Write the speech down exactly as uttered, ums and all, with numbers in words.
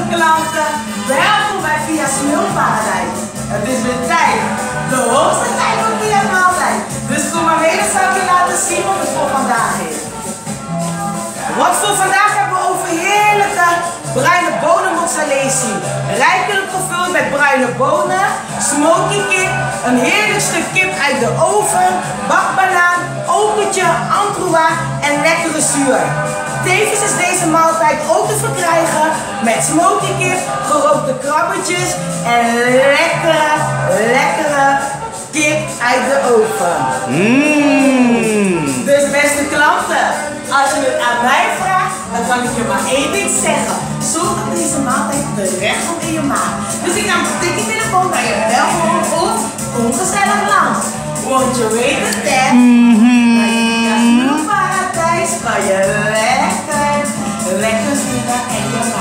klanten, welkom bij Via Smulparadijs. Het is weer tijd, de hoogste tijd voor Via Maaltijd. Dus kom maar mee, dan zal ik je laten zien wat het voor vandaag is. Wat voor vandaag hebben we over heerlijke bruine bonen mozzarella. Rijkelijk gevuld met bruine bonen, smoky kip, een heerlijk stuk kip uit de oven, bakbanaan, okertje, anchois en lekkere zuur. Tevens is deze maaltijd ook te verkrijgen met smoky kip, gerookte krabbetjes en lekkere, lekkere kip uit de oven. Mmm. Dus beste klanten, als je het aan mij vraagt, dan kan ik je maar één ding zeggen. Zorg dat deze maaltijd terecht komt in je maag. Dus ik kan tik je telefoon bij je belfoon of ongezellig langs. Want je weet het hè, bij je Smulparadijs kan je lekker, lekker zitten en je maag.